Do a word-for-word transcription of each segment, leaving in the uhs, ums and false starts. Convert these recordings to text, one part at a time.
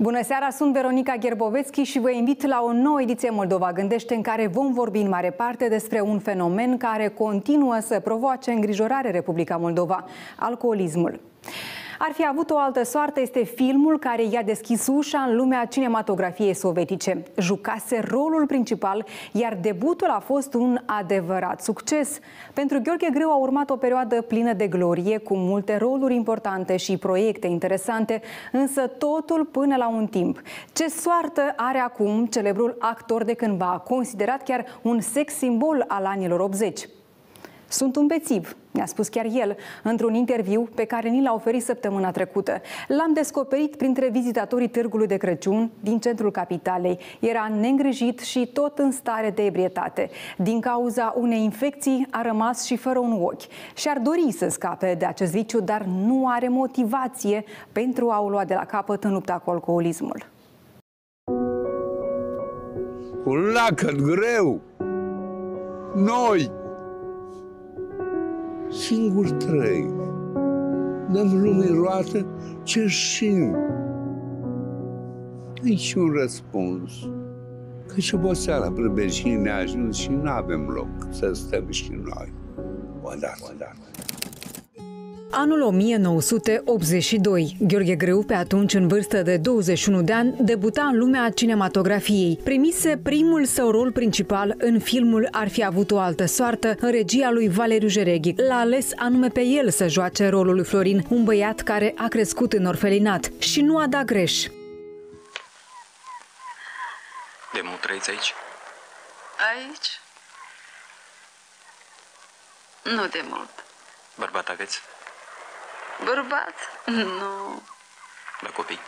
Bună seara, sunt Veronica Gherbovețchi și vă invit la o nouă ediție Moldova Gândește, în care vom vorbi în mare parte despre un fenomen care continuă să provoace îngrijorare Republica Moldova: alcoolismul. Ar fi avut o altă soartă este filmul care i-a deschis ușa în lumea cinematografiei sovietice. Jucase rolul principal, iar debutul a fost un adevărat succes. Pentru Gheorghe Greu a urmat o perioadă plină de glorie, cu multe roluri importante și proiecte interesante, însă totul până la un timp. Ce soartă are acum celebrul actor de cândva, considerat chiar un sex simbol al anilor optzeci? Sunt un bețiv, mi-a spus chiar el într-un interviu pe care ni l-a oferit săptămâna trecută. L-am descoperit printre vizitatorii Târgului de Crăciun din centrul capitalei. Era neîngrijit și tot în stare de ebrietate. Din cauza unei infecții a rămas și fără un ochi. Și-ar dori să scape de acest viciu, dar nu are motivație pentru a o lua de la capăt în lupta cu alcoolismul. Cu lacăt greu! Noi! Singur trăi, dăm lumii roată ce știm. Nici un răspuns, căci oboseala prăbeșii ne ajuns și nu avem loc să stăm și noi. Odată, odată. Anul o mie nouă sute optzeci și doi. Gheorghe Greu, pe atunci în vârstă de douăzeci și unu de ani, debuta în lumea cinematografiei. Primise primul său rol principal în filmul Ar fi avut o altă soartă, în regia lui Valeriu Jereghi. L-a ales anume pe el să joace rolul lui Florin, un băiat care a crescut în orfelinat. Și nu a dat greș. De mult trăiți aici? Aici? Nu de mult. Bărbat aveți? Bărbat? Nu. La copii?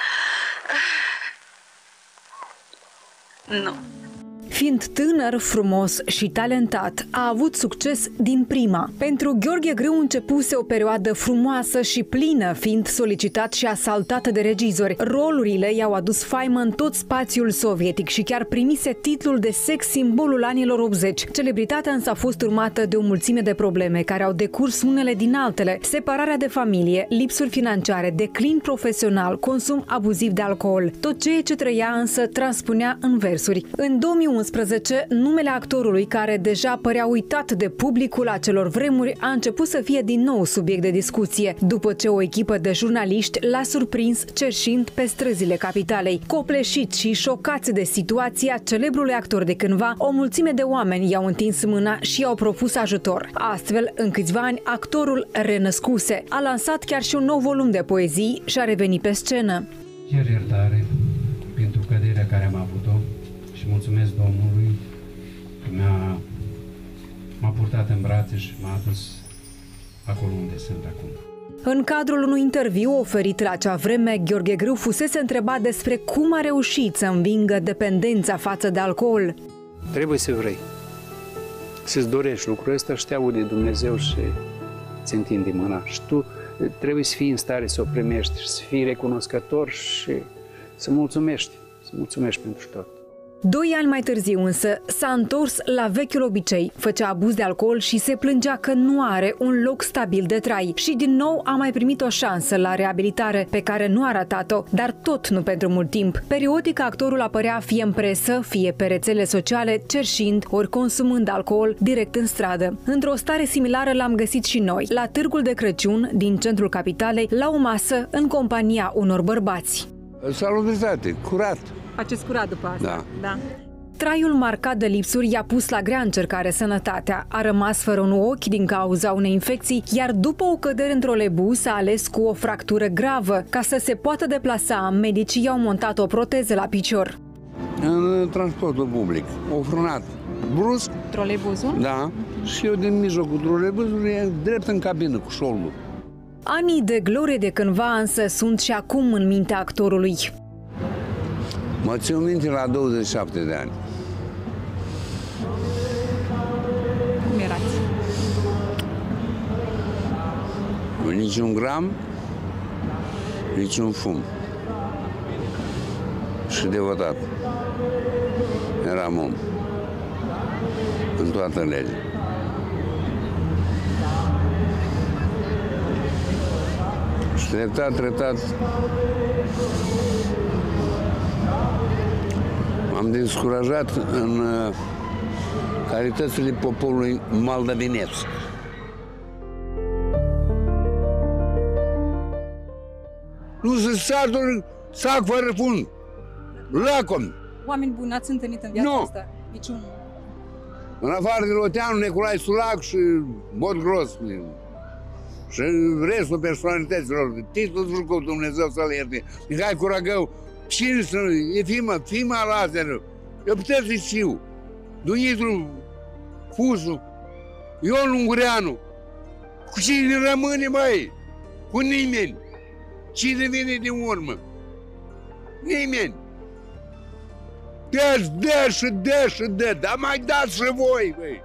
Nu. Fiind tânăr, frumos și talentat, a avut succes din prima. Pentru Gheorghe Greu începuse o perioadă frumoasă și plină, fiind solicitat și asaltat de regizori. Rolurile i-au adus faimă în tot spațiul sovietic și chiar primise titlul de sex simbolul anilor optzeci. Celebritatea însă a fost urmată de o mulțime de probleme care au decurs unele din altele: separarea de familie, lipsuri financiare, declin profesional, consum abuziv de alcool. Tot ceea ce trăia însă transpunea în versuri. În două mii unsprezece, numele actorului, care deja părea uitat de publicul acelor vremuri, a început să fie din nou subiect de discuție, după ce o echipă de jurnaliști l-a surprins cerșind pe străzile capitalei. Copleșiți și șocați de situația celebrului actor de cândva, o mulțime de oameni i-au întins mâna și i-au propus ajutor. Astfel, în câțiva ani, actorul renăscuse. A lansat chiar și un nou volum de poezii și a revenit pe scenă. Cer iertare pentru căderea care am avut-o și mulțumesc Domnului că m-a, m-a purtat în brațe și m-a adus acolo unde sunt acum. În cadrul unui interviu oferit la acea vreme, Gheorghe Greu fusese întrebat despre cum a reușit să învingă dependența față de alcool. Trebuie să vrei, să-ți dorești lucrul ăsta și te aude Dumnezeu și ți întinde mâna. Și tu trebuie să fii în stare să o primești și să fii recunoscător și să mulțumești, să mulțumești pentru tot. Doi ani mai târziu însă s-a întors la vechiul obicei, făcea abuz de alcool și se plângea că nu are un loc stabil de trai. Și din nou a mai primit o șansă la reabilitare, pe care nu a ratat-o, dar tot nu pentru mult timp. Periodic actorul apărea fie în presă, fie pe rețele sociale, cerșind ori consumând alcool direct în stradă. Într-o stare similară l-am găsit și noi, la Târgul de Crăciun din centrul capitalei, la o masă în compania unor bărbați. Salubritate, curat. Faceți curat după asta? Da. Da. Traiul marcat de lipsuri i-a pus la grea încercare sănătatea. A rămas fără un ochi din cauza unei infecții, iar după o cădere într-o lebus a ales cu o fractură gravă. Ca să se poată deplasa, medicii i-au montat o proteză la picior. În transportul public, o frânat brusc. Troleibuzul? Da. Și eu din mijlocul troleibuzului, drept în cabină cu șoldul. Anii de glorie de cândva însă sunt și acum în mintea actorului. Mă țin minte la douăzeci și șapte de ani. Cum erați? Niciun gram, niciun fum. Și devotat. Eram om. În toată legea. Și treptat, treptat, M-am descurajat în uh, calitățile poporului moldovenesc. Nu se satul sac fără fund. Lacom. Oameni buni, ați întâlnit în viața Nu. asta? Niciun... În afară de Loteanu, Nicolae Sulac și Bot Gros. Și restul personalităților. Titlul Zurcov, Dumnezeu să-l ierte. Mihai Curagău. Cine să nu? E Fima, Fima Lazară. Eu puteți să știu. Dumitru Fusu. Ion Ungureanu. Cu cine rămâne, băi? Cu nimeni. Cine vine din urmă? Nimeni. Dă-și, dă și dă și dă, dar mai dați și voi, băi.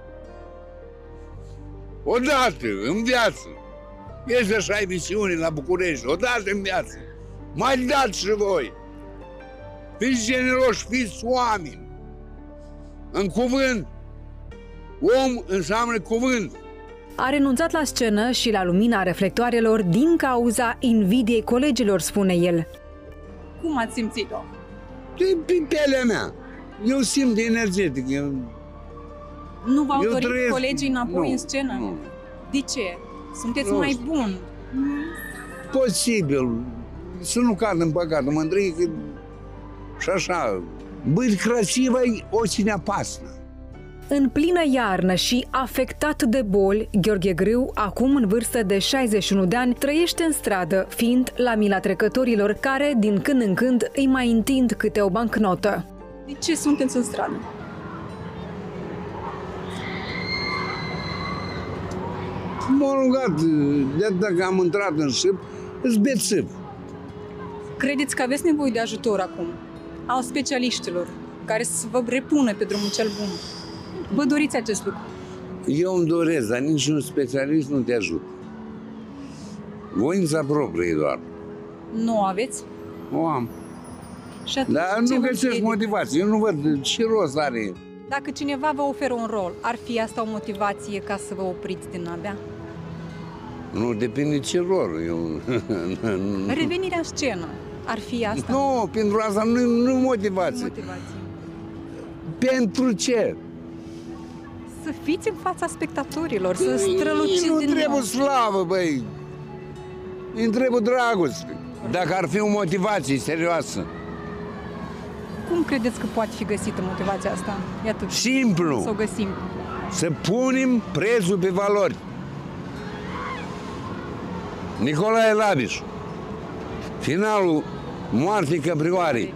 Odată în viață. Este așa emisiune la București, odată în viață. Mai dați și voi. Fiți generoși, fiți oameni. În cuvânt. Om înseamnă cuvânt. A renunțat la scenă și la lumina reflectoarelor din cauza invidiei colegilor, spune el. Cum ați simțit-o? Prin pielea mea. Eu simt energetic. Eu, Nu v-au eu dorit trăiesc... colegii înapoi nu, în scenă? Nu. De ce? Sunteți Nu mai știu. bun. Posibil. Să nu cad în păcat. Mândrie că... Și așa. Быть красивой очень опасно. În plină iarnă și afectat de boli, Gheorghe Grâu, acum în vârstă de șaizeci și unu de ani, trăiește în stradă, fiind la mila trecătorilor care, din când în când, îi mai întind câte o bancnotă. De ce sunteți în stradă? M-am rugat, de dacă am intrat în șip, îți bețiv. Credeți că aveți nevoie de ajutor acum, al specialiștilor, care să vă repună pe drumul cel bun? Vă doriți acest lucru? Eu îmi doresc, dar niciun specialist nu te ajută. Voința proprie doar. Nu o aveți? O am. Și atunci Dar ce nu vă găsesc împiedică? motivație. Eu nu văd ce rost are. Dacă cineva vă oferă un rol, ar fi asta o motivație ca să vă opriți din a bea? Nu depinde ce rol. Eu... Revenirea în scenă, ar fi asta? Nu, pentru asta nu, nu motivație. Motivație. Pentru ce? Să fiți în fața spectatorilor, să străluciți Nu din trebuie nou. slavă, băi. Îmi trebuie dragoste. Dacă ar fi o motivație serioasă. Cum credeți că poate fi găsită motivația asta? Iată, Simplu. să o găsim. Să punem prețul pe valori. Nicolae Labiș. Finalul moartei căprioarei.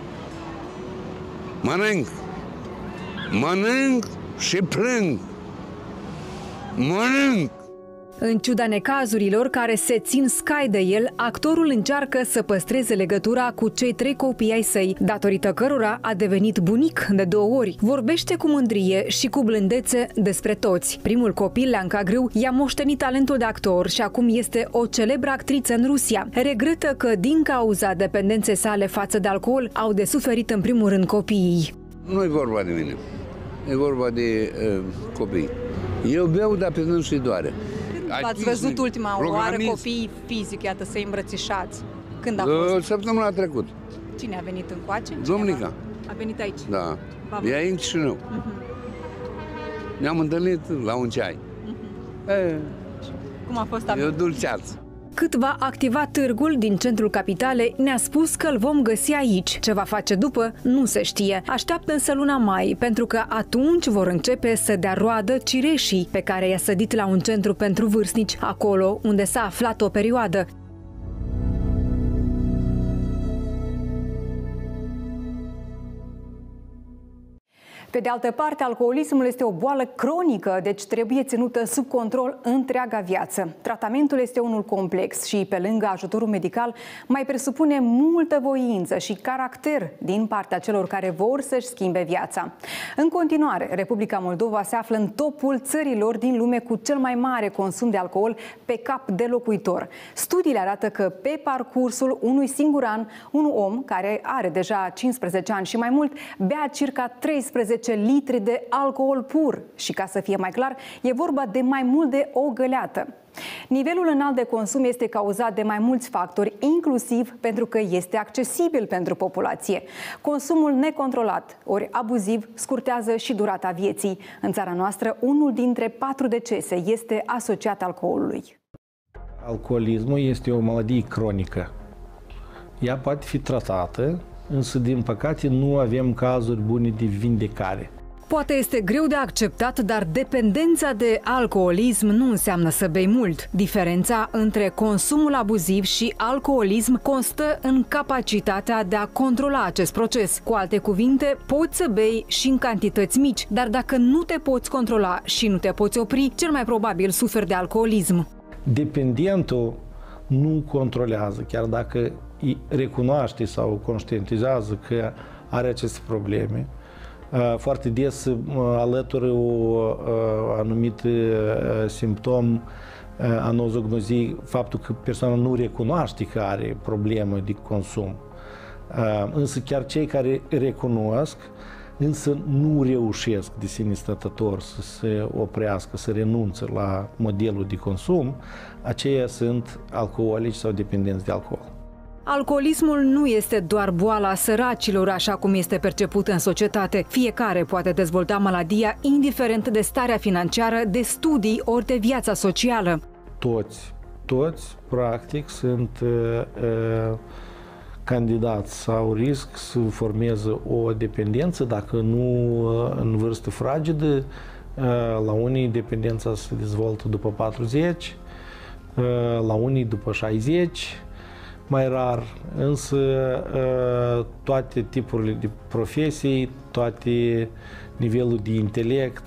Mănânc. Mănânc și plâng. Mănânc. În ciuda necazurilor care se țin scai de el, actorul încearcă să păstreze legătura cu cei trei copii ai săi, datorită cărora a devenit bunic de două ori. Vorbește cu mândrie și cu blândețe despre toți. Primul copil, Leanca Grâu, i-a moștenit talentul de actor și acum este o celebră actriță în Rusia. Regretă că, din cauza dependenței sale față de alcool, au de suferit în primul rând copiii. Nu e vorba de mine. E vorba de uh, copii. Eu beau, dar pe dânsul îi doare. Ați văzut ultima oară copiii fizic, iată, să-i îmbrățișați? Când a fost? Săptămâna trecută. Cine a venit încoace? Domnica. A venit aici? Da. V-a E aici și eu. Uh-huh. Ne-am întâlnit la un ceai. Uh-huh. E, Cum a fost? e o dulceață. Cât va activa târgul din centrul capitalei, ne-a spus că îl vom găsi aici. Ce va face după, nu se știe. Așteaptă însă luna mai, pentru că atunci vor începe să dea roadă cireșii pe care i-a sădit la un centru pentru vârstnici, acolo unde s-a aflat o perioadă. Pe de altă parte, alcoolismul este o boală cronică, deci trebuie ținută sub control întreaga viață. Tratamentul este unul complex și, pe lângă ajutorul medical, mai presupune multă voință și caracter din partea celor care vor să-și schimbe viața. În continuare, Republica Moldova se află în topul țărilor din lume cu cel mai mare consum de alcool pe cap de locuitor. Studiile arată că pe parcursul unui singur an, un om care are deja cincisprezece ani și mai mult bea circa treisprezece paisprezece litri de alcool pur și, ca să fie mai clar, e vorba de mai mult de o găleată. Nivelul înalt de consum este cauzat de mai mulți factori, inclusiv pentru că este accesibil pentru populație. Consumul necontrolat, ori abuziv, scurtează și durata vieții. În țara noastră, unul dintre patru decese este asociat alcoolului. Alcoolismul este o maladie cronică. Ea poate fi tratată, însă, din păcate, nu avem cazuri bune de vindecare. Poate este greu de acceptat, dar dependența de alcoolism nu înseamnă să bei mult. Diferența între consumul abuziv și alcoolism constă în capacitatea de a controla acest proces. Cu alte cuvinte, poți să bei și în cantități mici, dar dacă nu te poți controla și nu te poți opri, cel mai probabil suferi de alcoolism. Dependentul nu controlează, chiar dacă recunoaște sau conștientizează că are aceste probleme. Foarte des alătură o anumit simptom anozognozii, faptul că persoana nu recunoaște că are problemă de consum. Însă chiar cei care recunosc, însă nu reușesc de sine stătător să se oprească, să renunțe la modelul de consum, aceia sunt alcoolici sau dependenți de alcool. Alcoolismul nu este doar boala săracilor, așa cum este perceput în societate. Fiecare poate dezvolta maladia, indiferent de starea financiară, de studii ori de viața socială. Toți, toți, practic, sunt uh, uh, candidați sau risc să formeze o dependență, dacă nu uh, în vârstă fragedă. Uh, la unii dependența se dezvoltă după patruzeci, uh, la unii după șaizeci, mai rar, însă toate tipurile de profesii, toate nivelul de intelect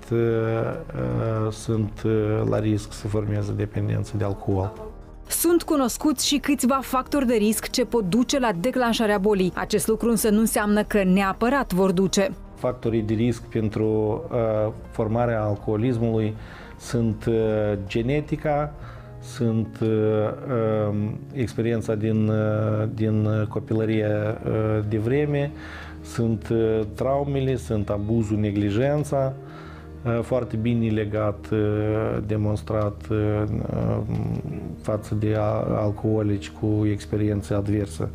sunt la risc să formeze dependență de alcool. Sunt cunoscuți și câțiva factori de risc ce pot duce la declanșarea bolii. Acest lucru însă nu înseamnă că neapărat vor duce. Factorii de risc pentru formarea alcoolismului sunt genetica, sunt uh, uh, experiența din, uh, din copilărie uh, de vreme, sunt uh, traumele, sunt abuzul, neglijența, uh, foarte bine legat, uh, demonstrat uh, față de alcoolici cu experiențe adverse.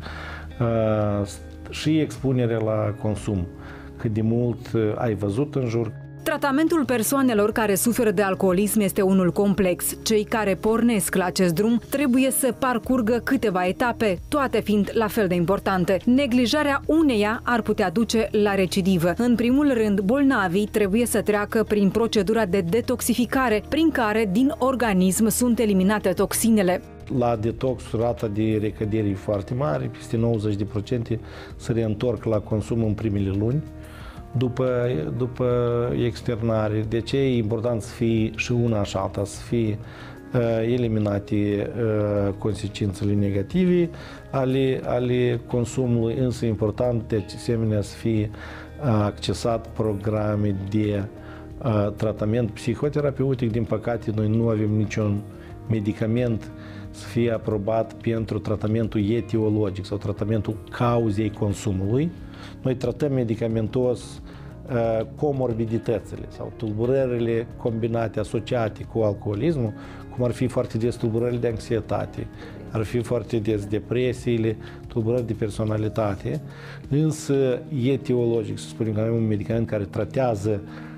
Uh, și expunerea la consum. Cât de mult uh, ai văzut în jur. Tratamentul persoanelor care suferă de alcoolism este unul complex. Cei care pornesc la acest drum trebuie să parcurgă câteva etape, toate fiind la fel de importante. Neglijarea uneia ar putea duce la recidivă. În primul rând, bolnavii trebuie să treacă prin procedura de detoxificare, prin care din organism sunt eliminate toxinele. La detox, rata de recădere e foarte mare, peste nouăzeci la sută se reîntorc la consum în primele luni. După, după externare. De ce e important să fie și una și alta, să fie uh, eliminate uh, consecințele negative ale, ale consumului, însă important de asemenea să fie uh, accesat programe de uh, tratament psihoterapeutic. Din păcate, noi nu avem niciun medicament să fie aprobat pentru tratamentul etiologic sau tratamentul cauzei consumului. Noi tratăm medicamentos uh, comorbiditățile sau tulburările combinate, asociate cu alcoolismul, cum ar fi foarte des tulburările de anxietate, ar fi foarte des depresiile, tulburări de personalitate, însă etiologic, să spunem că avem un medicament care tratează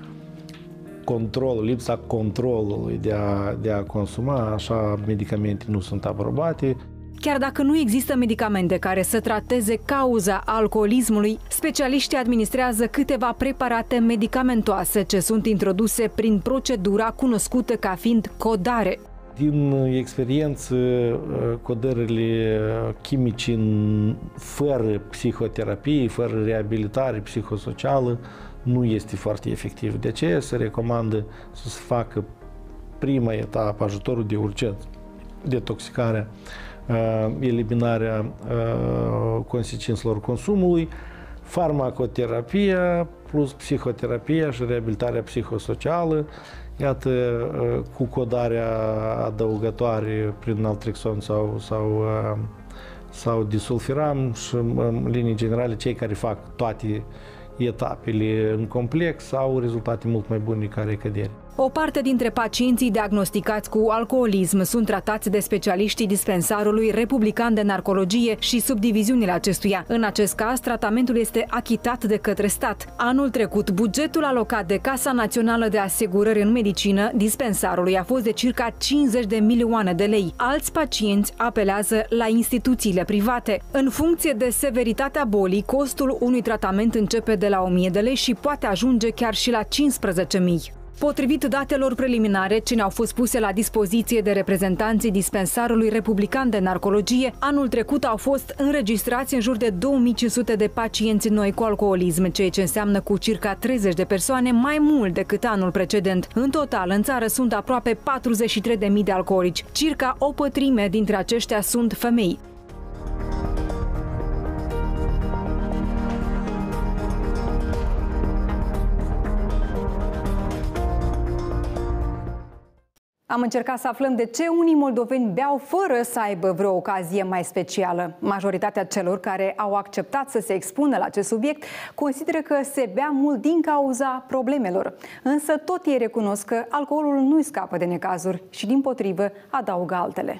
controlul, lipsa controlului de a, de a consuma, așa medicamente nu sunt aprobate. Chiar dacă nu există medicamente care să trateze cauza alcoolismului, specialiștii administrează câteva preparate medicamentoase ce sunt introduse prin procedura cunoscută ca fiind codare. Din experiență, codările chimice fără psihoterapie, fără reabilitare psihosocială, nu este foarte efectiv. De aceea se recomandă să se facă prima etapă, ajutorul de urgență, detoxicarea, eliminarea consecințelor consumului, farmacoterapia plus psihoterapia și reabilitarea psihosocială, iată, cu codarea adăugătoare prin naltrexon sau, sau, sau disulfiram și, în linii generale, cei care fac toate etapele în complex au rezultate mult mai bune ca recădere. O parte dintre pacienții diagnosticați cu alcoolism sunt tratați de specialiștii dispensarului republican de narcologie și subdiviziunile acestuia. În acest caz, tratamentul este achitat de către stat. Anul trecut, bugetul alocat de Casa Națională de Asigurări în Medicină dispensarului a fost de circa cincizeci de milioane de lei. Alți pacienți apelează la instituțiile private. În funcție de severitatea bolii, costul unui tratament începe de la o mie de lei și poate ajunge chiar și la cincisprezece mii. Potrivit datelor preliminare ce ne-au fost puse la dispoziție de reprezentanții dispensarului republican de narcologie, anul trecut au fost înregistrați în jur de două mii cinci sute de pacienți noi cu alcoolism, ceea ce înseamnă cu circa treizeci de persoane mai mult decât anul precedent. În total, în țară sunt aproape patruzeci și trei de mii de alcoolici. Circa o pătrime dintre aceștia sunt femei. Am încercat să aflăm de ce unii moldoveni beau fără să aibă vreo ocazie mai specială. Majoritatea celor care au acceptat să se expună la acest subiect consideră că se bea mult din cauza problemelor. Însă tot ei recunosc că alcoolul nu-i scapă de necazuri și, dimpotrivă, adaugă altele.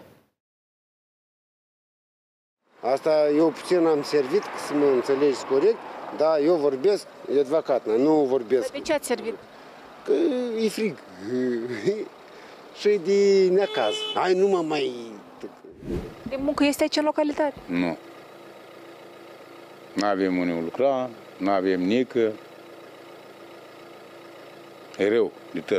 Asta eu puțin am servit, să mă înțelegi corect, dar eu vorbesc, e advocat, nu vorbesc. De ce ați servit? Că e frig. Și de necaz. Hai, nu mă mai... De muncă este aici în localitate? Nu. Nu avem unde lucra, nu avem nică. E rău de tot.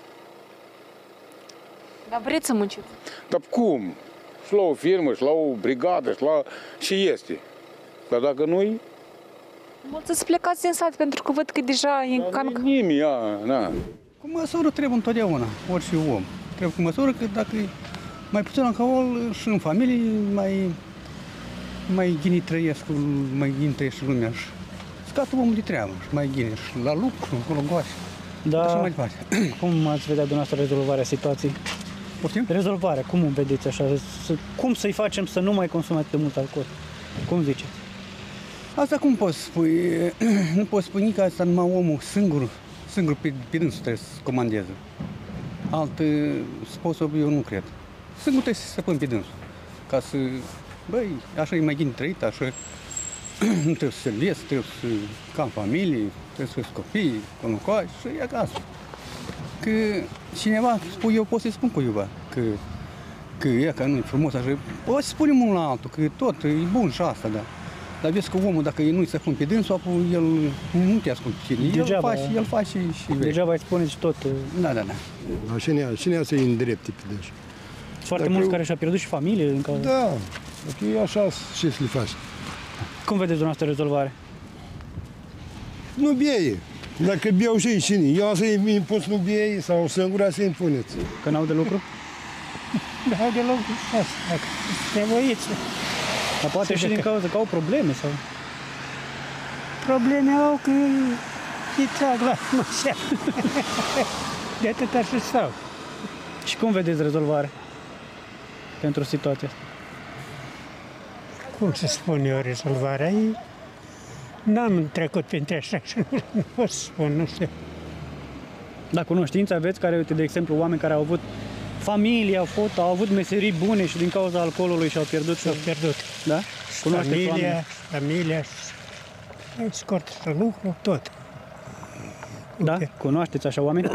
Dar vreți să munciți? Dar cum? Și la o firmă, și la o brigadă, și la... și este. Dar dacă nu-i... Mulți să plecați din sat, pentru că văd că deja e în cam... Nimeni, na. Cu măsură trebuie întotdeauna, orice om. Trebuie cu măsură că dacă e mai puțin alcool și în familie, mai, mai ghini trăiesc, mai ghini trăiește lumea și scată omul de treabă și mai ghini și la lucru, acolo goașe. Da. Așa mai departe. Cum ați vedea dumneavoastră rezolvarea situației? Poftim? Rezolvarea, cum o vedeți așa? Cum să-i facem să nu mai consume atât de mult alcool? Cum ziceți? Asta cum poți spui? Nu poți spune că asta numai omul singur, singur pe, pe dânsul trebuie să comandeze. Alt sposob eu nu cred. Singur trebuie să se pun pe dânsul. Ca să, băi, așa e mai bine trăit, așa nu trebuie să servesc, trebuie să ca în familie, trebuie să-ți copii, conucoași și e acasă. Că cineva, spui, eu pot să-i spun cuiva că, că e, că nu e frumos așa, poți să spunem unul la altul, că tot e bun și asta, da. Dar vezi că omul, dacă nu-i să pun pe dânsul, apoi el nu te ascultă cine. El face, el face și vei. Degeaba îi spuneți tot. Da, da, da. Cine, cine să-i îndrepte pe dânsul? Foarte Dacă mulți eu... care și-au pierdut și familie în cauza. Da, dacă e așa, ce să le faci? Cum vedeți dumneavoastră rezolvare? Nu bie. Dacă beau și cine? Eu să-i impus nu bie sau singura să-i impuneți. Că n-au de lucru? N-au de lucru și asta, dacă nevoiți. Dar poate și din cauza că au probleme sau? Probleme au că îi trag la mașa. De atâta și stau. Și cum vedeți rezolvarea pentru situația asta? Cum să spun eu rezolvarea? N-am trecut printre așa și nu pot să spun, nu știu. Da, cunoștință aveți care, uite, de exemplu, oameni care au avut familie, au, fost, au avut meserii bune și din cauza alcoolului și-au pierdut? Și-au pierdut. Da? Cunoașteți familia, oameni? Familia, scurt și lucru, tot. Da? Okay. Cunoașteți așa oameni?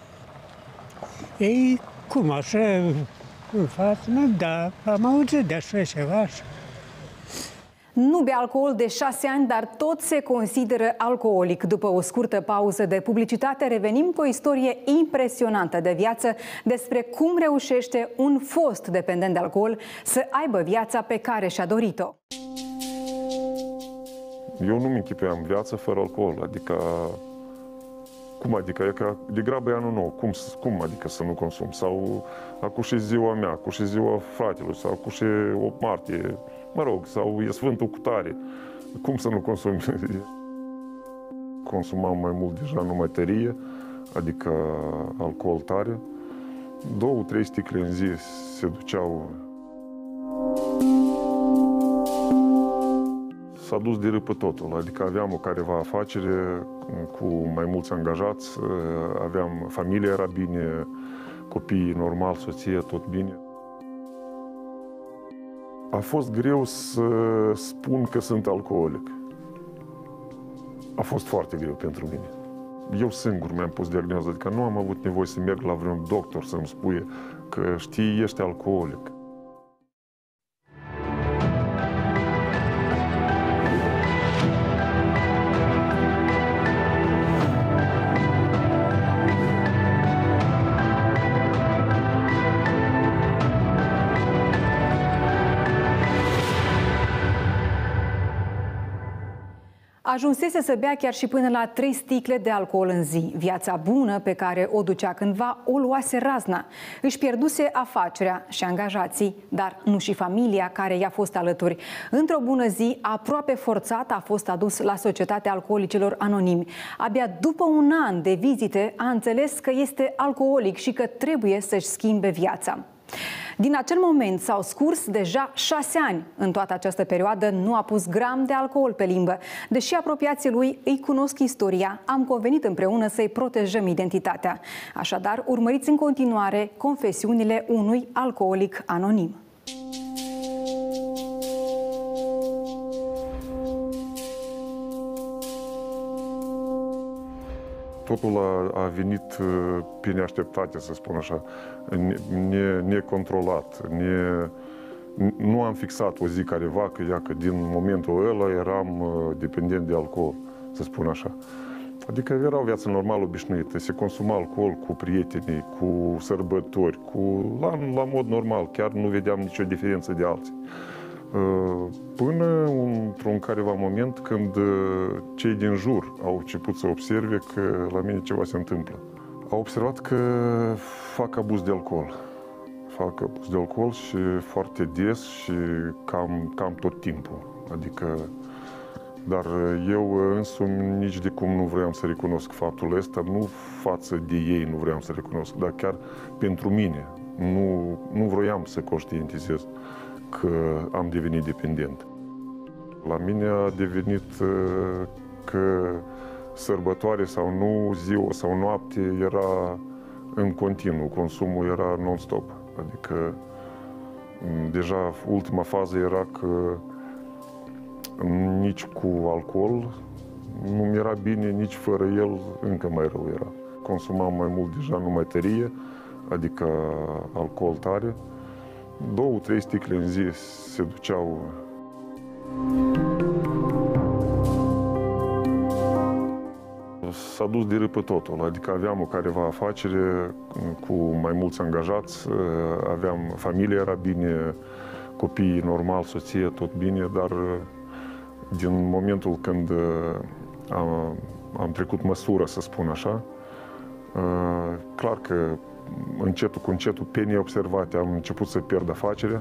Ei, cum, așa, în față, nu, da, am auzit de așa ceva. Nu bea alcool de șase ani, dar tot se consideră alcoolic. După o scurtă pauză de publicitate, revenim cu o istorie impresionantă de viață despre cum reușește un fost dependent de alcool să aibă viața pe care și-a dorit-o. Eu nu-mi închipuiam viața fără alcool, adică... Cum adică? E că degrabă e anul nou. Cum, cum adică să nu consum? Sau acum și ziua mea, acum și ziua fratelui, sau acum și opt martie, mă rog, sau e Sfântul Cutare. Cum să nu consum? Consumam mai mult deja numai tărie, adică alcool tare. Două, trei sticle în zi se duceau. s-a dus de râpă totul, adică aveam o careva afacere cu mai mulți angajați, aveam familia era bine, copiii normal, soție, tot bine. A fost greu să spun că sunt alcoolic. A fost foarte greu pentru mine. Eu singur mi-am pus diagnoza, adică nu am avut nevoie să merg la vreun doctor să-mi spune că știi, ești alcoolic. Ajunsese să bea chiar și până la trei sticle de alcool în zi. Viața bună pe care o ducea cândva o luase razna. Își pierduse afacerea și angajații, dar nu și familia care i-a fost alături. Într-o bună zi, aproape forțat, a fost adus la Societatea Alcoolicilor Anonimi. Abia după un an de vizite a înțeles că este alcoolic și că trebuie să-și schimbe viața. Din acel moment s-au scurs deja șase ani. În toată această perioadă nu a pus gram de alcool pe limbă. Deși apropiații lui îi cunosc istoria, am convenit împreună să-i protejăm identitatea. Așadar, urmăriți în continuare confesiunile unui alcoolic anonim. Totul a, a venit pe neașteptate, să spun așa, ne, necontrolat. Ne, nu am fixat o zi careva că, ia, că din momentul ăla eram dependent de alcool, să spun așa. Adică era o viață normală, obișnuită. Se consuma alcool cu prietenii, cu sărbători, cu, la, la mod normal. Chiar nu vedeam nicio diferență de alții. Până într-un careva moment când cei din jur au început să observe că la mine ceva se întâmplă. Au observat că fac abuz de alcool. Fac abuz de alcool și foarte des și cam, cam tot timpul. Adică, dar eu însumi nici de cum nu vreau să recunosc faptul ăsta, nu față de ei nu vreau să recunosc, dar chiar pentru mine. Nu, nu vroiam să conștientizez că am devenit dependent. La mine a devenit că sărbătoare sau nu, ziua sau noapte, era în continuu, consumul era non-stop. Adică deja ultima fază era că nici cu alcool nu mi-era bine, nici fără el încă mai rău era. Consumam mai mult deja numai tărie, adică alcool tare. Două, trei sticle în zi se duceau. S-a dus de râpă totul, adică aveam o careva afacere cu mai mulți angajați, aveam, familia era bine, copiii normal, soție, tot bine, dar din momentul când am, am trecut măsura, să spun așa, clar că încetul cu încetul, pe neobservate, am început să pierd afacerea.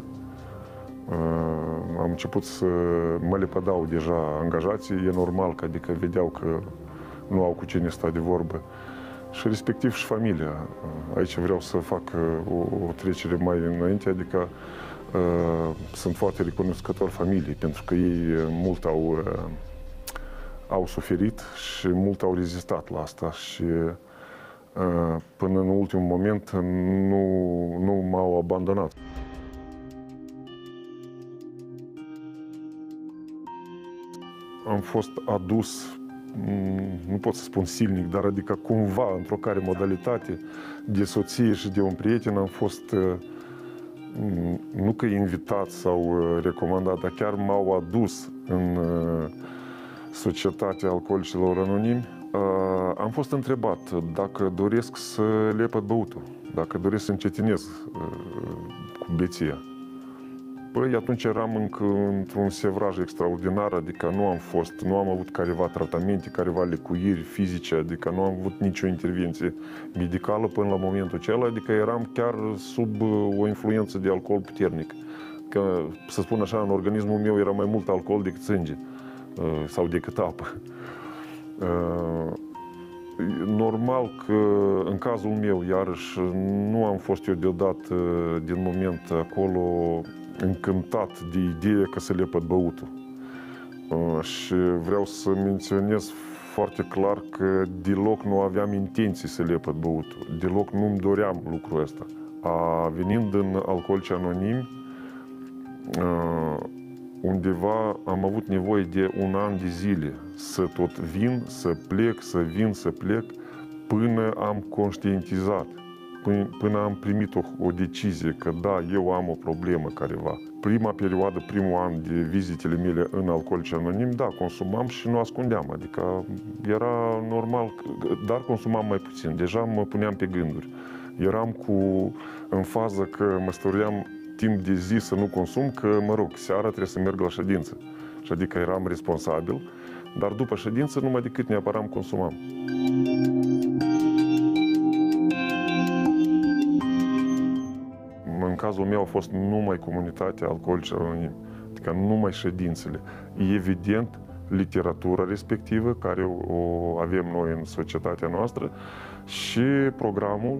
Am început să mă lepădau deja angajații. E normal că, adică vedeau că nu au cu cine sta de vorbă. Și respectiv și familia. Aici vreau să fac o, o trecere mai înainte, adică sunt foarte recunoscător familiei, pentru că ei mult au, au suferit și mult au rezistat la asta. Și până în ultimul moment nu, nu m-au abandonat. Am fost adus, nu pot să spun silnic, dar adică cumva, într-o care modalitate, de soție și de un prieten, am fost nu că invitat sau recomandat, dar chiar m-au adus în Societatea Alcoolicilor Anonimi. Am fost întrebat dacă doresc să lepăd băutul, dacă doresc să încetinez cu beția. Păi atunci eram încă într-un sevraj extraordinar, adică nu am fost, nu am avut careva tratamente, careva lecuiri fizice, adică nu am avut nicio intervenție medicală până la momentul acela, adică eram chiar sub o influență de alcool puternic. Că, să spun așa, în organismul meu era mai mult alcool decât sânge sau decât apă. Normal că în cazul meu, iarăși, nu am fost eu deodată din moment acolo încântat de ideea că să lepăd băutul. Și vreau să menționez foarte clar că deloc nu aveam intenții să lepăd băutul. Deloc nu-mi doream lucrul ăsta. A, venind în Alcoolici Anonimi, undeva am avut nevoie de un an de zile să tot vin, să plec, să vin, să plec, până am conștientizat, până, până am primit o, o decizie că da, eu am o problemă careva. Prima perioadă, primul an de vizitele mele în Alcoolici Anonimi, da, consumam și nu ascundeam, adică era normal, dar consumam mai puțin, deja mă puneam pe gânduri. Eram cu, în fază că mă stăruiam timp de zi să nu consum, că, mă rog, seara trebuie să merg la ședință. Și adică eram responsabil, dar după ședință numai decât neapărat consumam. În cazul meu a fost numai comunitatea Alcoolici Anonimi, adică numai ședințele. Evident, literatura respectivă, care o avem noi în societatea noastră, și programul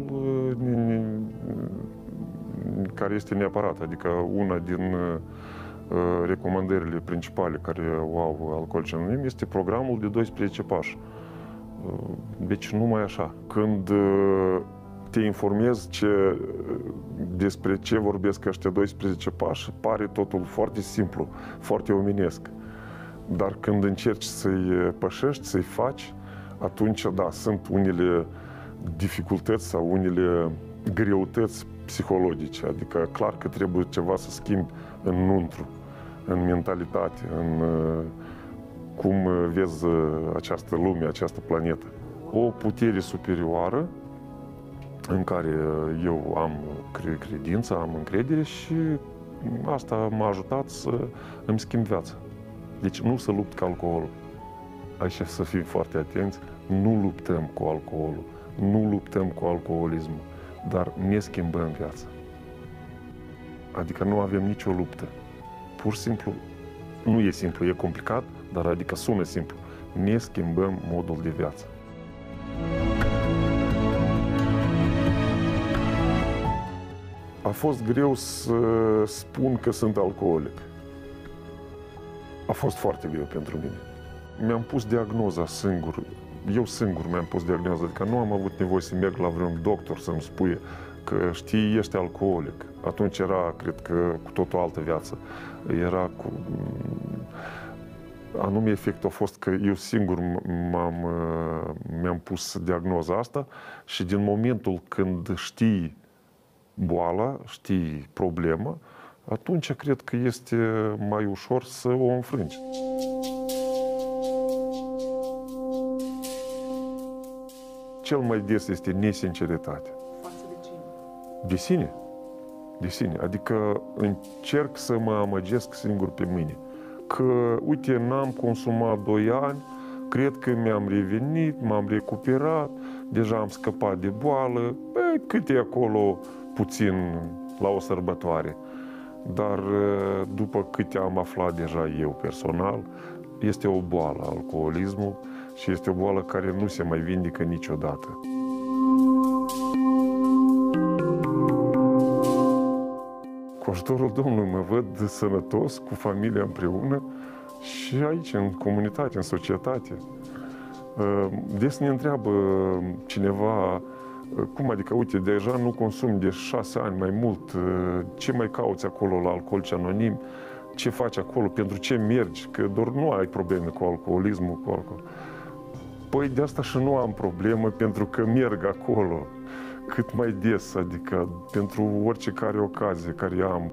care este neapărat, adică una din recomandările principale care o au Alcoolici Anonimi este programul de doisprezece pași. Deci numai așa. Când te informezi ce, despre ce vorbesc ăștia doisprezece pași, pare totul foarte simplu, foarte omenesc. Dar când încerci să-i pășești, să-i faci, atunci, da, sunt unele dificultăți sau unele greutăți psihologice. Adică, clar că trebuie ceva să schimbi înăuntru, în mentalitate, în cum vezi această lume, această planetă. O putere superioară în care eu am credință, am încredere și asta m-a ajutat să îmi schimb viața. Deci nu să lupt cu alcoolul. Aici să fim foarte atenți, nu luptăm cu alcoolul, nu luptăm cu alcoolismul, dar ne schimbăm viața. Adică nu avem nicio luptă. Pur și simplu, nu e simplu, e complicat, dar adică sună simplu. Ne schimbăm modul de viață. A fost greu să spun că sunt alcoolic. A fost foarte greu pentru mine. Mi-am pus diagnoza singur. Eu singur mi-am pus diagnoza, adică nu am avut nevoie să merg la vreun doctor să-mi spui că știi, ești alcoolic. Atunci era, cred că, cu tot o altă viață. Era cu... Anume efectul a fost că eu singur m-am, mi-am pus diagnoza asta și din momentul când știi boala, știi problema, atunci cred că este mai ușor să o înfrângi. Cel mai des este nesinceritate. Față de cine? De sine. De sine. Adică încerc să mă amăgesc singur pe mine. Că, uite, n-am consumat doi ani, cred că mi-am revenit, m-am recuperat, deja am scăpat de boală, bă, cât e acolo puțin la o sărbătoare. Dar după câte am aflat deja eu personal, este o boală, alcoolismul, și este o boală care nu se mai vindecă niciodată. Cu ajutorul Domnului mă văd sănătos, cu familia împreună și aici, în comunitate, în societate. Des ne întreabă cineva, cum adică, uite, deja nu consumi de șase ani mai mult, ce mai cauți acolo la Alcoolici Anonimi, ce faci acolo, pentru ce mergi, că doar nu ai probleme cu alcoolismul, cu alcool. Păi de asta și nu am problemă, pentru că merg acolo cât mai des, adică pentru orice care ocazie care am.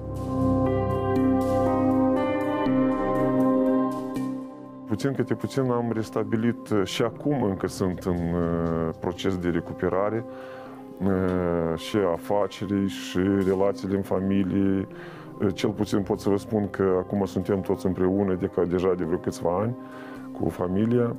Puțin câte puțin am restabilit și acum încă sunt în proces de recuperare și afacerii și relațiile în familie. Cel puțin pot să vă spun că acum suntem toți împreună de ca deja de vreo câțiva ani cu familia.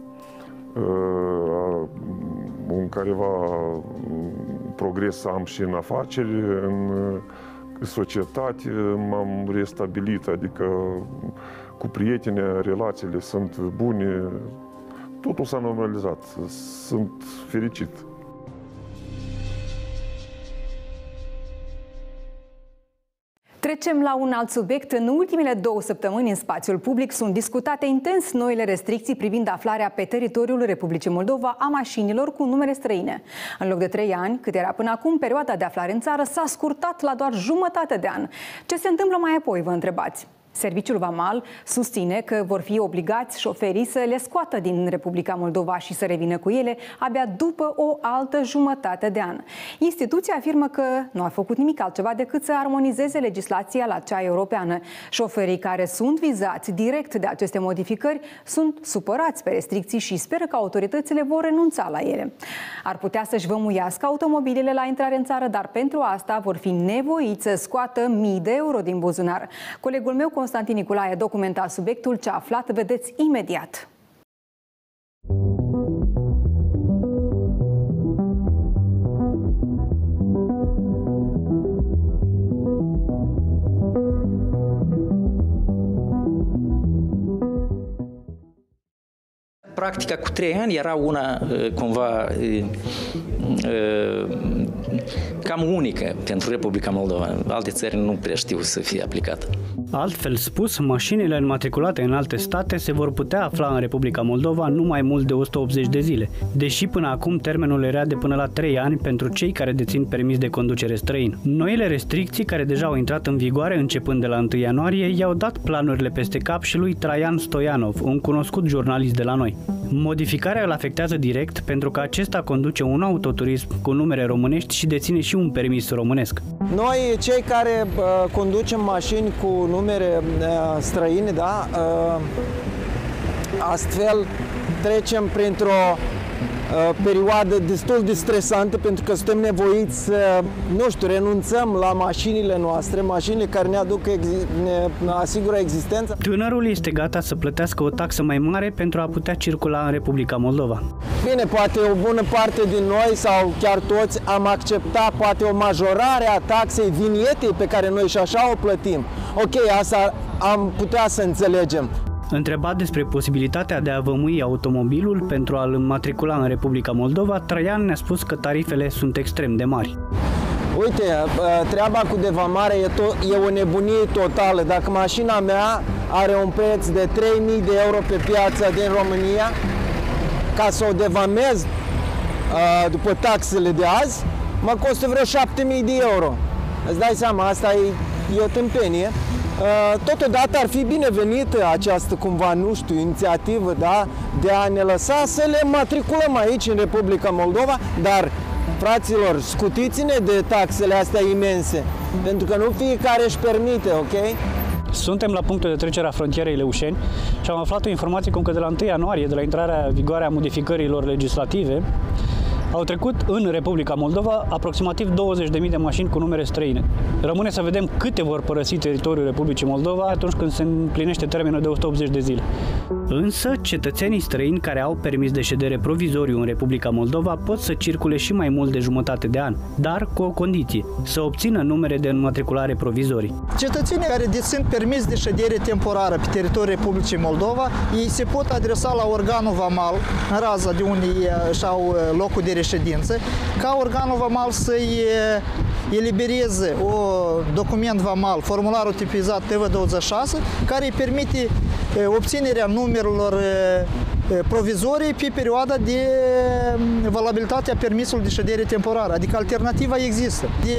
Un careva progres am și în afaceri, în societate m-am restabilit, adică cu prieteni relațiile sunt bune, totul s-a normalizat, sunt fericit. Trecem la un alt subiect. În ultimele două săptămâni în spațiul public sunt discutate intens noile restricții privind aflarea pe teritoriul Republicii Moldova a mașinilor cu numere străine. În loc de trei ani, cât era până acum, perioada de aflare în țară s-a scurtat la doar jumătate de an. Ce se întâmplă mai apoi, vă întrebați? Serviciul Vamal susține că vor fi obligați șoferii să le scoată din Republica Moldova și să revină cu ele abia după o altă jumătate de an. Instituția afirmă că nu a făcut nimic altceva decât să armonizeze legislația la cea europeană. Șoferii care sunt vizați direct de aceste modificări sunt supărați pe restricții și speră că autoritățile vor renunța la ele. Ar putea să-și vămuiască automobilele la intrare în țară, dar pentru asta vor fi nevoiți să scoată mii de euro din buzunar. Colegul meu, Constantin Nicolae, documenta subiectul. Ce a aflat, vedeți imediat. Practica cu trei ani era una cumva cam unică pentru Republica Moldova. Alte țări nu prea știu să fie aplicată. Altfel spus, mașinile înmatriculate în alte state se vor putea afla în Republica Moldova nu mai mult de o sută optzeci de zile, deși până acum termenul era de până la trei ani pentru cei care dețin permis de conducere străin. Noile restricții, care deja au intrat în vigoare începând de la întâi ianuarie, i-au dat planurile peste cap și lui Traian Stoianov, un cunoscut jurnalist de la noi. Modificarea îl afectează direct pentru că acesta conduce un autoturism cu numere românești și deține și un permis românesc. Noi, cei care uh, conducem mașini cu numere uh, străine, da, uh, astfel trecem printr-o uh, perioadă destul de stresantă pentru că suntem nevoiți să, nu știu, renunțăm la mașinile noastre, mașinile care ne aduc, ne asigură existența. Tânărul este gata să plătească o taxă mai mare pentru a putea circula în Republica Moldova. Bine, poate o bună parte din noi sau chiar toți am acceptat poate o majorare a taxei vinietei pe care noi și așa o plătim. Ok, asta am putea să înțelegem. Întrebat despre posibilitatea de a vămui automobilul pentru a-l înmatricula în Republica Moldova, Traian ne-a spus că tarifele sunt extrem de mari. Uite, treaba cu devamare e, e o nebunie totală. Dacă mașina mea are un preț de trei mii de euro pe piața din România, ca să o devamez după taxele de azi, mă costă vreo șapte mii de euro. Îți dai seama, asta e, e o tâmpenie. Totodată ar fi binevenită această, cumva, nu știu, inițiativă, da, de a ne lăsa să le matriculăm aici, în Republica Moldova, dar, fraților, scutiți-ne de taxele astea imense, pentru că nu fiecare își permite, ok? Suntem la punctul de trecere a frontierei Leușeni și am aflat o informație cum că de la întâi ianuarie, de la intrarea în vigoare a modificărilor legislative, au trecut în Republica Moldova aproximativ douăzeci de mii de mașini cu numere străine. Rămâne să vedem câte vor părăsi teritoriul Republicii Moldova atunci când se împlinește termenul de o sută optzeci de zile. Însă, cetățenii străini care au permis de ședere provizoriu în Republica Moldova pot să circule și mai mult de jumătate de an, dar cu o condiție, să obțină numere de înmatriculare provizorii. Cetățenii care dețin permis de ședere temporară pe teritoriul Republicii Moldova, ei se pot adresa la organul Vamal, în raza de unde își au locul de reședință, ca organul Vamal să-i elibereze un document Vamal, formularul tipizat T V douăzeci și șase, care îi permite obținerea numerelor provizorii pe perioada de valabilitate a permisului de ședere temporară, adică alternativa există. De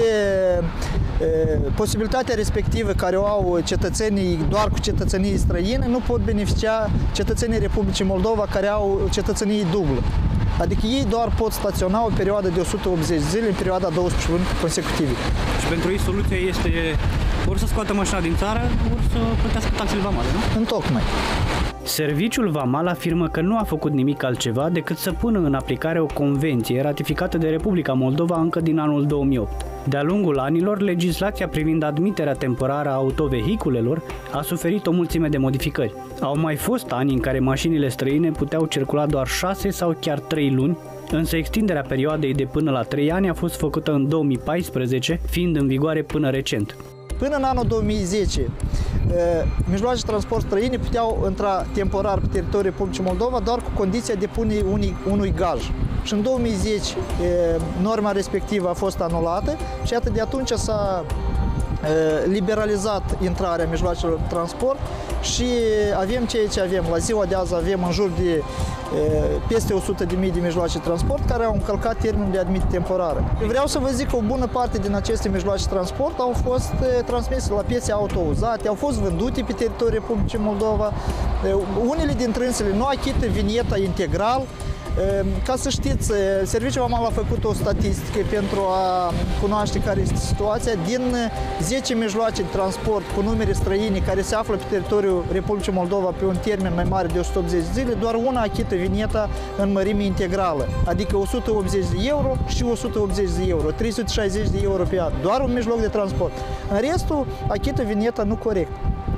posibilitatea respectivă care o au cetățenii doar cu cetățenii străine nu pot beneficia cetățenii Republicii Moldova care au cetățenii dublă. Adică ei doar pot staționa o perioadă de o sută optzeci de zile în perioada douăsprezece luni consecutive. Și pentru ei soluția este ori să scoată mașina din țară, ori să plătească taxele vamale, nu? Întocmai. Serviciul Vamal afirmă că nu a făcut nimic altceva decât să pună în aplicare o convenție ratificată de Republica Moldova încă din anul două mii opt. De-a lungul anilor, legislația privind admiterea temporară a autovehiculelor a suferit o mulțime de modificări. Au mai fost ani în care mașinile străine puteau circula doar șase sau chiar trei luni, însă extinderea perioadei de până la trei ani a fost făcută în două mii paisprezece, fiind în vigoare până recent. Până în anul două mii zece, mijloace de transport străine puteau intra temporar pe teritoriul Republicii Moldova doar cu condiția de pune unui, unui gaj. Și în două mii zece norma respectivă a fost anulată și iată de atunci s-a liberalizat intrarea mijloacelor de transport și avem ceea ce avem. La ziua de azi avem în jur de peste o sută de mii de mijloace de transport care au încălcat termenul de admitere temporară. Vreau să vă zic că o bună parte din aceste mijloace de transport au fost transmise la piețe auto-uzate, au fost vândute pe teritoriul Republicii Moldova. Unele dintre însele nu achită vinieta integral. Ca să știți, Serviciul Vamal a făcut o statistică pentru a cunoaște care este situația. Din zece mijloace de transport cu numere străine care se află pe teritoriul Republicii Moldova pe un termen mai mare de o sută optzeci de zile, doar una achită vinieta în mărime integrală, adică o sută optzeci de euro și o sută optzeci de euro, trei sute șaizeci de euro pe an, doar un mijloc de transport. În restul achită vinieta nu corect,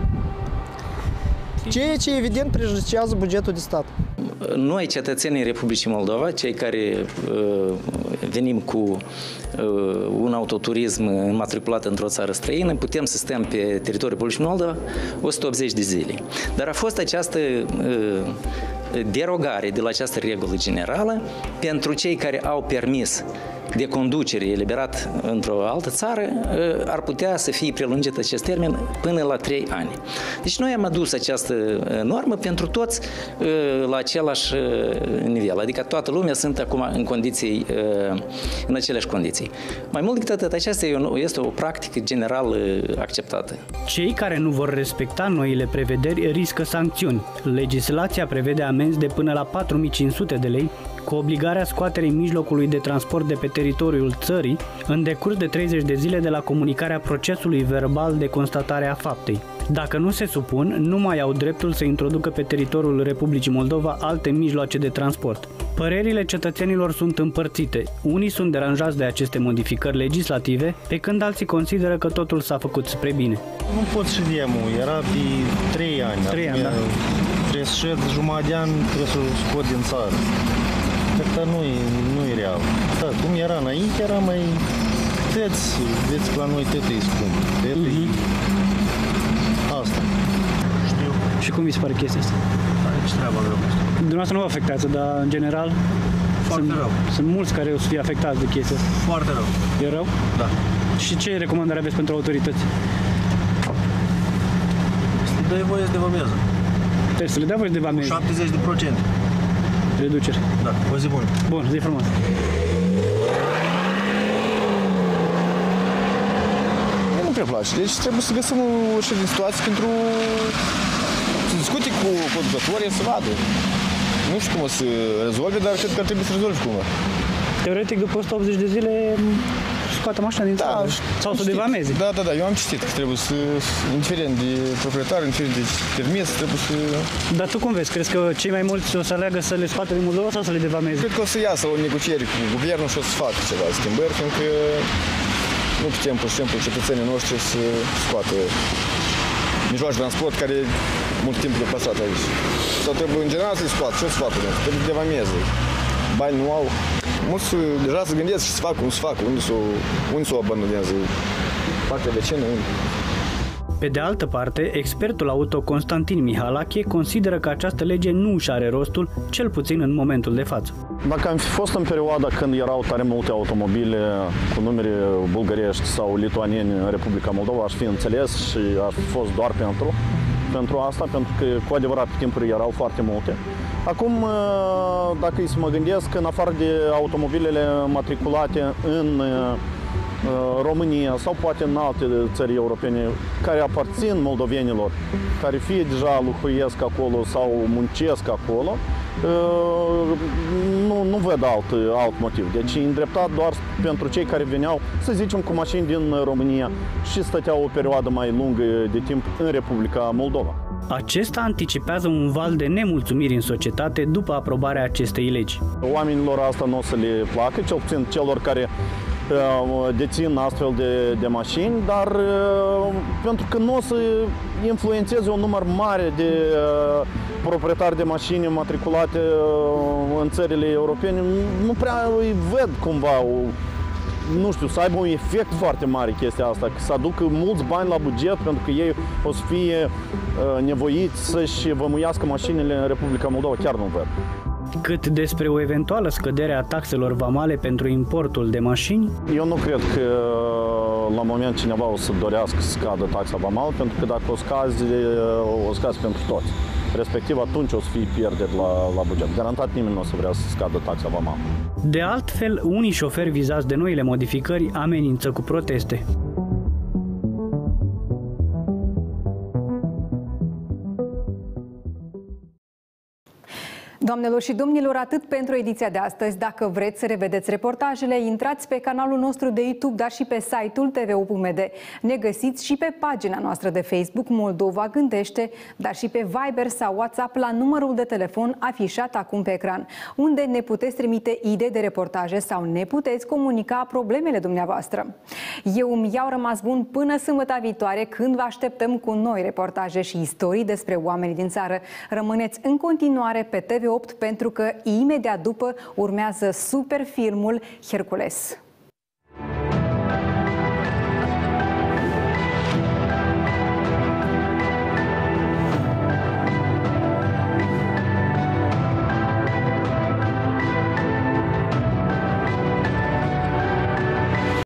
ceea ce evident prejudicează bugetul de stat. Noi, cetățenii Republicii Moldova, cei care uh, venim cu uh, un autoturism matriculat într-o țară străină, putem să stăm pe teritoriul Republicii Moldova o sută optzeci de zile. Dar a fost această uh, derogare de la această regulă generală pentru cei care au permis de conducere eliberat într-o altă țară, ar putea să fie prelungit acest termen până la trei ani. Deci noi am adus această normă pentru toți la același nivel, adică toată lumea sunt acum în condiții, în aceleași condiții. Mai mult decât atât, aceasta este o practică general acceptată. Cei care nu vor respecta noile prevederi riscă sancțiuni. Legislația prevede amenzi de până la patru mii cinci sute de lei, cu obligarea scoaterii mijlocului de transport de pe teritoriul țării în decurs de treizeci de zile de la comunicarea procesului verbal de constatare a faptei. Dacă nu se supun, nu mai au dreptul să introducă pe teritoriul Republicii Moldova alte mijloace de transport. Părerile cetățenilor sunt împărțite. Unii sunt deranjați de aceste modificări legislative, pe când alții consideră că totul s-a făcut spre bine. Nu pot și demo, era pe trei ani. trei ani, da. Trebuie să șed jumătate de an, trebuie să scot din țară. Asta nu e, nu e real. Da, cum era înainte, era mai... Vedeți, vedeți că la noi tot e scump. Mm-hmm. Asta. Știu. Și cum vi se pare chestia asta? Ce treaba rău. Dumneavoastră nu vă afectează, dar în general... Foarte sunt, rău. Sunt mulți care o să fie afectați de chestia asta. Foarte rău. E rău? Da. Și ce recomandare aveți pentru autorități? Să le dai voie să devamează. Trebuie să le dea voie să devamează. șaptezeci de procente. Reducere. Da, o zi bună. Bun, zi frumos. Nu prea place. Deci trebuie să găsim o așa de situație pentru să discute cu conducătorii, să vadă. Nu știu cum o să rezolve, dar cred că ar trebui să rezolve cumva. Teoretic, după o sută optzeci de zile, scoate mașina din țară. Da, sau să devameze. Da, da, da, eu am citit că trebuie să, indiferent de proprietar, indiferent de permis, trebuie să... Dar tu cum vezi? Crezi că cei mai mulți o să aleagă să le scoate din Moldova sau să le devameze? Cred că o să iasă o negociere cu guvernul și o să facă ceva schimbări, fiindcă nu putem, pur și simplu, cetățenii noștri să scoată mijloace de transport care mult timp de păstrat aici. Sau trebuie, în general, să-i scoată. Ce o să facă? Trebuie să devameze. Bani nu au. Mulți deja se gândesc și să facă, cum să facă, unde să unde s-o abandonează. Partea vecină, unde. Pe de altă parte, expertul auto Constantin Mihalache consideră că această lege nu își are rostul, cel puțin în momentul de față. Dacă am fi fost în perioada când erau tare multe automobile cu numere bulgărești sau lituanieni în Republica Moldova, aș fi înțeles și aș fi fost doar pentru, pentru asta, pentru că cu adevărat pe timpuri erau foarte multe. Acum, dacă îi să mă gândesc, în afară de automobilele matriculate în România sau poate în alte țări europene care aparțin moldovenilor, care fie deja locuiesc acolo sau muncesc acolo, nu, nu văd alt, alt motiv. Deci e îndreptat doar pentru cei care veneau, să zicem, cu mașini din România și stăteau o perioadă mai lungă de timp în Republica Moldova. Acesta anticipează un val de nemulțumiri în societate după aprobarea acestei legi. Oamenilor asta nu o să le placă, cel puțin celor care dețin astfel de, de mașini, dar pentru că nu o să influențeze un număr mare de proprietari de mașini matriculate în țările europene, nu prea îi văd cumva, nu știu, să aibă un efect foarte mare chestia asta, că să aducă mulți bani la buget pentru că ei o să fie nevoiți să-și vămuiască mașinile în Republica Moldova, chiar nu văd. cât despre o eventuală scădere a taxelor vamale pentru importul de mașini. Eu nu cred că la moment cineva o să dorească să scadă taxa vamală, pentru că dacă o scazi, o scazi pentru toți. Respectiv, atunci o să fie pierderi la, la buget. Garantat nimeni nu o să vrea să scadă taxa vamală. De altfel, unii șoferi vizați de noile modificări amenință cu proteste. Doamnelor și domnilor, atât pentru ediția de astăzi. Dacă vreți să revedeți reportajele, intrați pe canalul nostru de YouTube, dar și pe site-ul t v u punct m d. Ne găsiți și pe pagina noastră de Facebook Moldova Gândește, dar și pe Viber sau WhatsApp la numărul de telefon afișat acum pe ecran, unde ne puteți trimite idei de reportaje sau ne puteți comunica problemele dumneavoastră. Eu îmi iau rămas bun până sâmbătă viitoare, când vă așteptăm cu noi reportaje și istorii despre oamenii din țară. Rămâneți în continuare pe T V opt, pentru că imediat după urmează super filmul Hercules.